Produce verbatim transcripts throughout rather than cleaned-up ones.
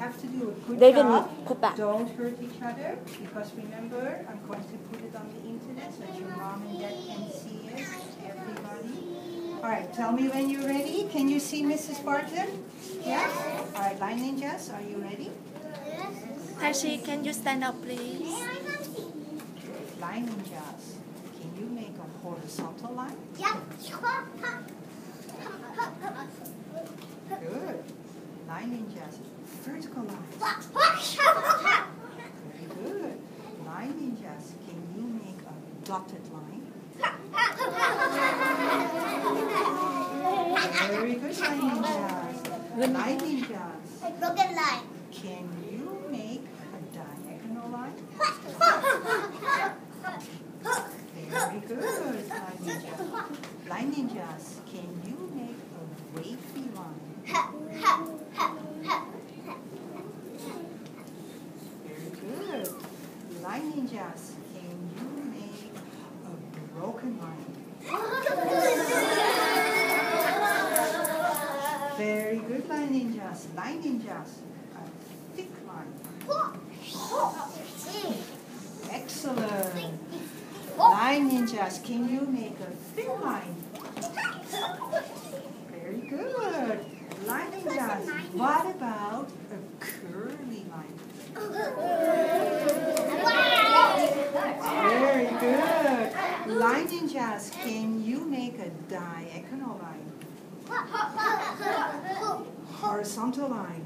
have to do a good David, job. put back. Don't hurt each other, because remember, I'm going to put it on the internet so that your mom and dad can see it, everybody. All right, tell me when you're ready. Can you see Missus Barton? Yes. All right, Line Ninjas, are you ready? Yes. Tashi, can you stand up, please? Line Ninjas, can you make a horizontal line? Yep. Good. Line Ninjas, vertical line. Very good. Line Ninjas, can you make a dotted line? Very good, Line Ninjas. Line Ninjas, Broken line. can you make a diagonal line? Very good, Line Ninjas. Line Ninjas, can you make a wavy line? Very good. Line Ninjas, can you make a broken line? Very good, Line Ninjas. Line Ninjas, a thick line. Excellent. Line Ninjas, can you make a thin line? Very good. Line Ninjas, what about a curly line? Very good. Line Ninjas, can you make a diagonal line? Horizontal line.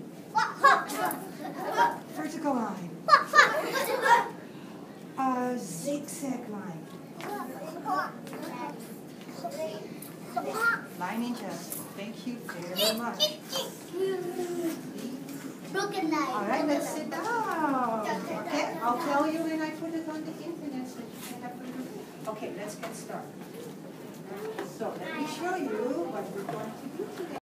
Vertical line. A zigzag line. Line Ninjas, thank you very much. Broken line. All right, let's sit down. Okay, I'll tell you when I put it on the internet so you can have a look. Okay, let's get started. So let me show you what we're going to do today.